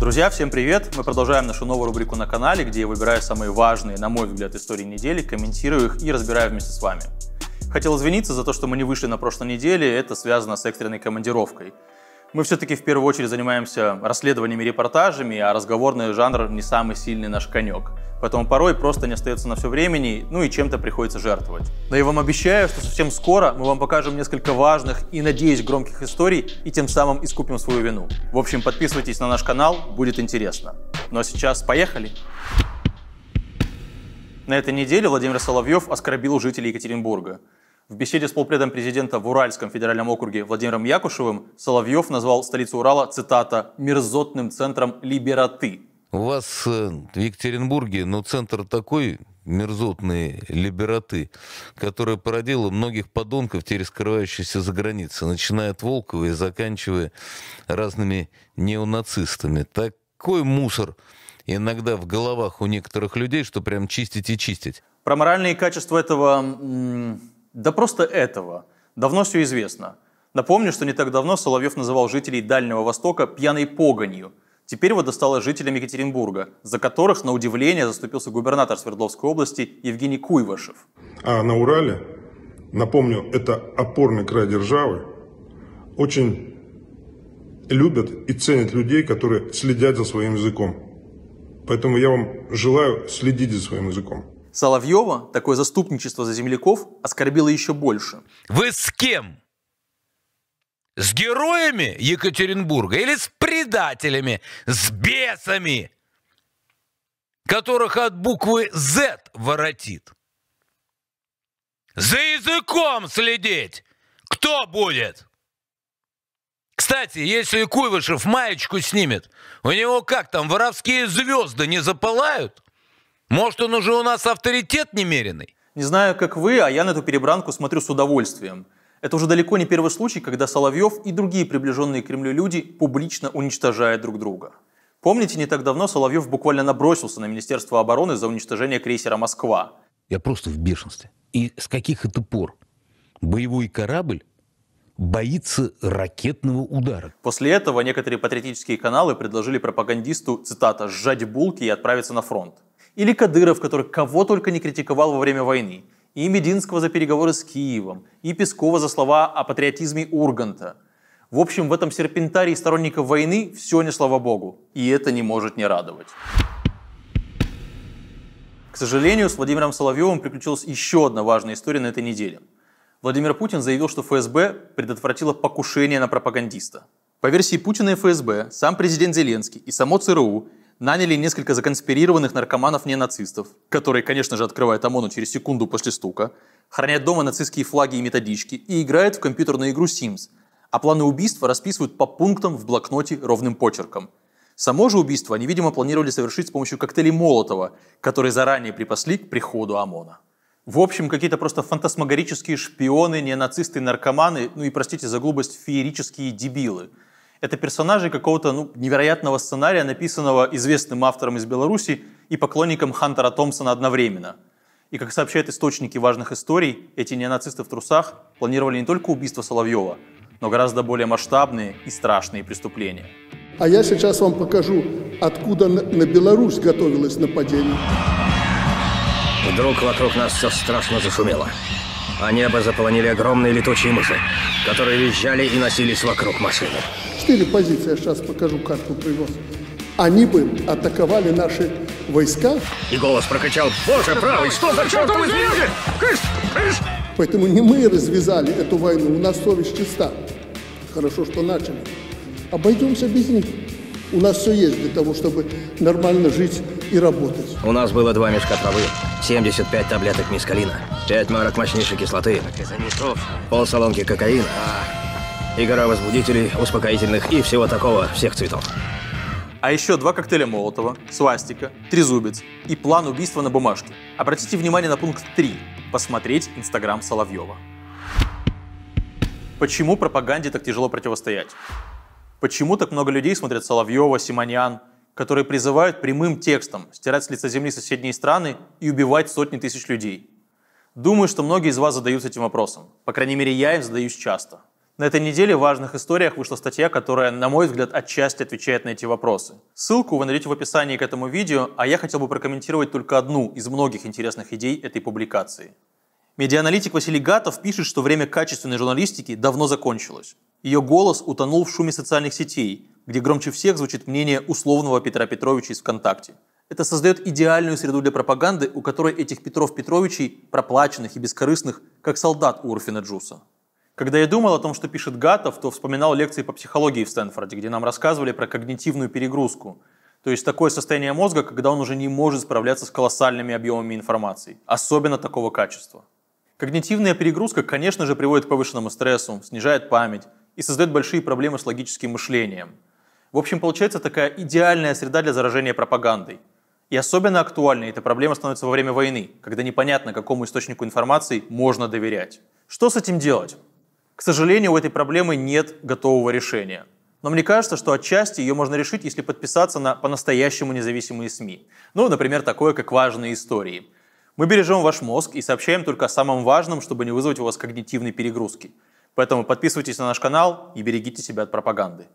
Друзья, всем привет! Мы продолжаем нашу новую рубрику на канале, где я выбираю самые важные, на мой взгляд, истории недели, комментирую их и разбираю вместе с вами. Хотел извиниться за то, что мы не вышли на прошлой неделе, это связано с экстренной командировкой. Мы все-таки в первую очередь занимаемся расследованиями и репортажами, а разговорный жанр не самый сильный наш конек. Поэтому порой просто не остается на все времени, и чем-то приходится жертвовать. Но я вам обещаю, что совсем скоро мы вам покажем несколько важных и, надеюсь, громких историй и тем самым искупим свою вину. В общем, подписывайтесь на наш канал, будет интересно. Ну а сейчас поехали! На этой неделе Владимир Соловьев оскорбил жителей Екатеринбурга. В беседе с полпредом президента в Уральском федеральном округе Владимиром Якушевым Соловьев назвал столицу Урала, цитата, «мерзотным центром либераты». У вас в Екатеринбурге, центр такой мерзотный либераты, который породил многих подонков, теперь скрывающихся за границей, начиная от Волкова и заканчивая разными неонацистами. Такой мусор иногда в головах у некоторых людей, что прям чистить и чистить. Про моральные качества этого... Да просто этого. Давно все известно. Напомню, что не так давно Соловьев называл жителей Дальнего Востока пьяной погонью. Теперь вот досталось жителям Екатеринбурга, за которых, на удивление, заступился губернатор Свердловской области Евгений Куйвашев. А на Урале, напомню, это опорный край державы, очень любят и ценят людей, которые следят за своим языком. Поэтому я вам желаю следить за своим языком. Соловьева такое заступничество за земляков оскорбило еще больше. Вы с кем? С героями Екатеринбурга или с предателями, с бесами, которых от буквы «З» воротит? За языком следить кто будет? Кстати, если Куйвашев маечку снимет, у него как там, воровские звезды не запылают? Может, он уже у нас авторитет немеренный? Не знаю, как вы, а я на эту перебранку смотрю с удовольствием. Это уже далеко не первый случай, когда Соловьев и другие приближенные к Кремлю люди публично уничтожают друг друга. Помните, не так давно Соловьев буквально набросился на Министерство обороны за уничтожение крейсера «Москва». Я просто в бешенстве. И с каких это пор боевой корабль боится ракетного удара? После этого некоторые патриотические каналы предложили пропагандисту, цитата, «сжать булки и отправиться на фронт». Или Кадыров, который кого только не критиковал во время войны. И Мединского за переговоры с Киевом, и Пескова за слова о патриотизме Урганта. В общем, в этом серпентарии сторонников войны все не слава богу. И это не может не радовать. К сожалению, с Владимиром Соловьевым приключилась еще одна важная история на этой неделе. Владимир Путин заявил, что ФСБ предотвратило покушение на пропагандиста. По версии Путина и ФСБ, сам президент Зеленский и само ЦРУ наняли несколько законспирированных наркоманов-ненацистов, которые, конечно же, открывают ОМОНу через секунду после стука, хранят дома нацистские флаги и методички и играют в компьютерную игру Sims, а планы убийства расписывают по пунктам в блокноте ровным почерком. Само же убийство они, видимо, планировали совершить с помощью коктейлей Молотова, которые заранее припасли к приходу ОМОНа. В общем, какие-то просто фантасмагорические шпионы, неонацисты, наркоманы, и, простите за глупость, феерические дебилы. Это персонажи какого-то невероятного сценария, написанного известным автором из Беларуси и поклонником Хантера Томпсона одновременно. И, как сообщают источники важных историй, эти неонацисты в трусах планировали не только убийство Соловьева, но гораздо более масштабные и страшные преступления. А я сейчас вам покажу, откуда на Беларусь готовилось нападение. Вдруг вокруг нас все страшно зашумело, а небо заполонили огромные летучие мыши, которые визжали и носились вокруг машины. 4 позиции, я сейчас покажу карту привез. Они бы атаковали наши войска. И голос прокричал: «Боже правый, что за чертовы звезды? Кыш! Кыш!» Поэтому не мы развязали эту войну, у нас совесть чиста. Хорошо, что начали. Обойдемся без них. У нас все есть для того, чтобы нормально жить и работать. У нас было 2 мешка травы, 75 таблеток мискалина, 5 марок мощнейшей кислоты, полсалонки кокаина, и гора возбудителей, успокоительных и всего такого, всех цветов. А еще 2 коктейля Молотова, свастика, трезубец и план убийства на бумажке. Обратите внимание на пункт 3. Посмотреть Инстаграм Соловьева. Почему пропаганде так тяжело противостоять? Почему так много людей смотрят Соловьева, Симонян, которые призывают прямым текстом стирать с лица земли соседние страны и убивать сотни тысяч людей? Думаю, что многие из вас задаются этим вопросом. По крайней мере, я им задаюсь часто. На этой неделе в «Важных историях» вышла статья, которая, на мой взгляд, отчасти отвечает на эти вопросы. Ссылку вы найдете в описании к этому видео, а я хотел бы прокомментировать только одну из многих интересных идей этой публикации. Медиааналитик Василий Гатов пишет, что время качественной журналистики давно закончилось. Ее голос утонул в шуме социальных сетей, где громче всех звучит мнение условного Петра Петровича из ВКонтакте. Это создает идеальную среду для пропаганды, у которой этих Петров Петровичей, проплаченных и бескорыстных, как солдат у Урфина Джуса. Когда я думал о том, что пишет Гатов, то вспоминал лекции по психологии в Стэнфорде, где нам рассказывали про когнитивную перегрузку. То есть такое состояние мозга, когда он уже не может справляться с колоссальными объемами информации, особенно такого качества. Когнитивная перегрузка, конечно же, приводит к повышенному стрессу, снижает память и создает большие проблемы с логическим мышлением. В общем, получается такая идеальная среда для заражения пропагандой. И особенно актуальной эта проблема становится во время войны, когда непонятно, какому источнику информации можно доверять. Что с этим делать? К сожалению, у этой проблемы нет готового решения. Но мне кажется, что отчасти ее можно решить, если подписаться на по-настоящему независимые СМИ. Ну, например, такое, как «Важные истории». Мы бережем ваш мозг и сообщаем только о самом важном, чтобы не вызвать у вас когнитивной перегрузки. Поэтому подписывайтесь на наш канал и берегите себя от пропаганды.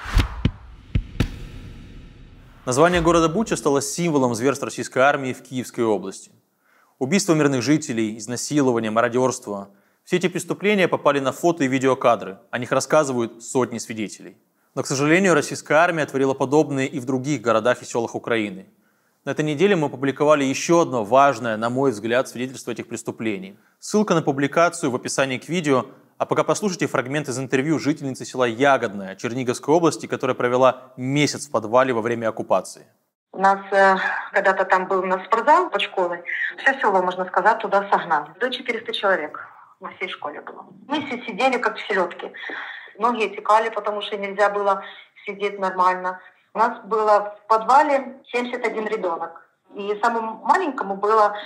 Название города Буча стало символом зверств российской армии в Киевской области. Убийство мирных жителей, изнасилование, мародерство – все эти преступления попали на фото и видеокадры, о них рассказывают сотни свидетелей. Но, к сожалению, российская армия творила подобные и в других городах и селах Украины. На этой неделе мы опубликовали еще одно важное, на мой взгляд, свидетельство этих преступлений. Ссылка на публикацию в описании к видео, а пока послушайте фрагмент из интервью жительницы села Ягодное Черниговской области, которая провела месяц в подвале во время оккупации. У нас когда-то там был спортзал под школой. Все село, можно сказать, туда согнали. До 400 человек на всей школе было. Мы все сидели как в селедке. Многие текали, потому что нельзя было сидеть нормально. У нас было в подвале 71 ребенок. И самому маленькому было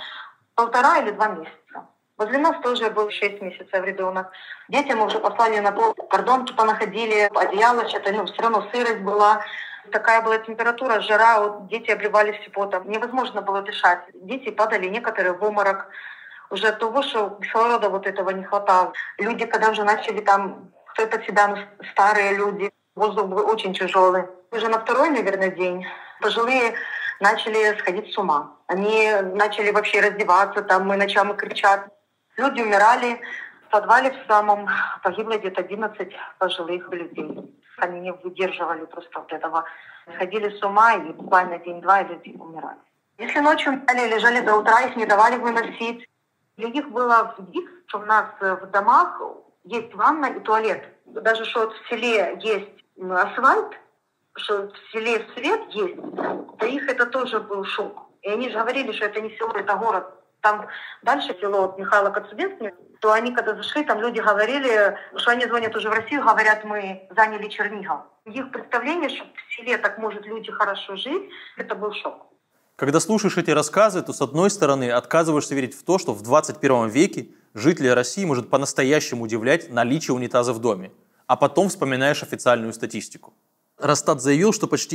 1,5 или 2 месяца. Возле нас тоже был 6 месяцев ребенок. Детям уже послали на пол кордон, что находили, одеяло, что-то, все равно сырость была. Такая была температура, жара, вот дети обливались потом. Невозможно было дышать. Дети падали, некоторые в обморок. Уже от того, что кислорода вот этого не хватало. Люди, когда уже начали там, кто-то всегда старые люди, воздух был очень тяжелый. Уже на второй, наверное, день пожилые начали сходить с ума. Они начали вообще раздеваться, там мы ночами кричат. Люди умирали. В подвале в самом погибло где-то 11 пожилых людей. Они не выдерживали просто вот этого. Сходили с ума и буквально день-два люди умирали. Если ночью лежали до утра, их не давали выносить. Для них было дик, что у нас в домах есть ванна и туалет. Даже что в селе есть асфальт, что в селе свет есть, для них это тоже был шок. И они же говорили, что это не село, это город. Там дальше село Михайло Коцюбинский, то они когда зашли, там люди говорили, что они звонят уже в Россию, говорят, мы заняли Чернигов. Их представление, что в селе так может люди хорошо жить, это был шок. Когда слушаешь эти рассказы, то с одной стороны отказываешься верить в то, что в 21 веке жителей России может по-настоящему удивлять наличие унитаза в доме, а потом вспоминаешь официальную статистику. Росстат заявил, что почти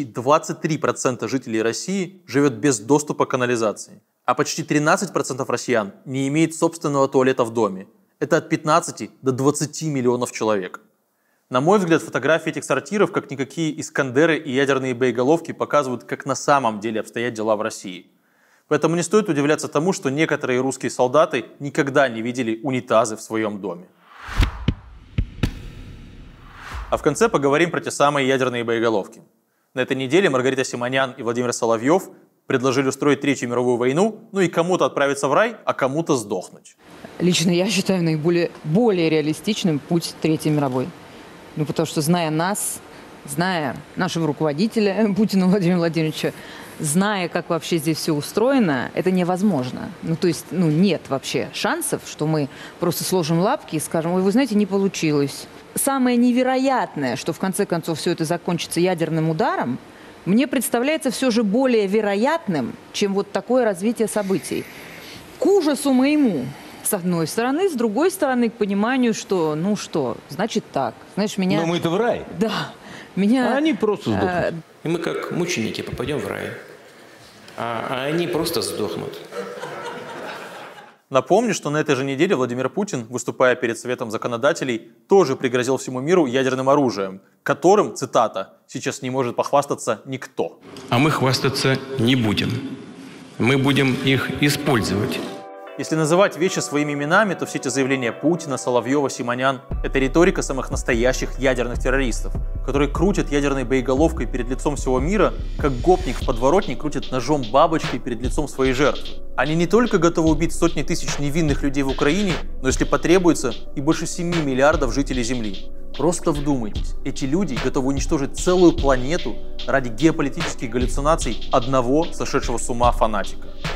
23% жителей России живет без доступа к канализации, а почти 13% россиян не имеет собственного туалета в доме. Это от 15 до 20 миллионов человек. На мой взгляд, фотографии этих сортиров, как никакие Искандеры и ядерные боеголовки, показывают, как на самом деле обстоят дела в России. Поэтому не стоит удивляться тому, что некоторые русские солдаты никогда не видели унитазы в своем доме. А в конце поговорим про те самые ядерные боеголовки. На этой неделе Маргарита Симонян и Владимир Соловьев предложили устроить Третью мировую войну, ну и кому-то отправиться в рай, а кому-то сдохнуть. Лично я считаю более реалистичным путь Третьей мировой. Ну, потому что, зная нас, зная нашего руководителя Путина Владимира Владимировича, зная, как вообще здесь все устроено, это невозможно. Ну, то есть, нет вообще шансов, что мы просто сложим лапки и скажем, ой, вы знаете, не получилось. Самое невероятное, что в конце концов все это закончится ядерным ударом, мне представляется все же более вероятным, чем вот такое развитие событий. К ужасу моему, с одной стороны, с другой стороны, к пониманию, что, значит так. Знаешь, меня... Но мы-то в рай. Да. Меня... А они просто сдохнут. И мы как мученики попадем в рай, а они просто сдохнут. Напомню, что на этой же неделе Владимир Путин, выступая перед Советом законодателей, тоже пригрозил всему миру ядерным оружием, которым, цитата, «сейчас не может похвастаться никто». А мы хвастаться не будем. Мы будем их использовать. Если называть вещи своими именами, то все эти заявления Путина, Соловьева, Симонян – это риторика самых настоящих ядерных террористов, которые крутят ядерной боеголовкой перед лицом всего мира, как гопник в подворотне крутит ножом бабочкой перед лицом своей жертвы. Они не только готовы убить сотни тысяч невинных людей в Украине, но если потребуется, и больше 7 миллиардов жителей Земли. Просто вдумайтесь, эти люди готовы уничтожить целую планету ради геополитических галлюцинаций одного сошедшего с ума фанатика.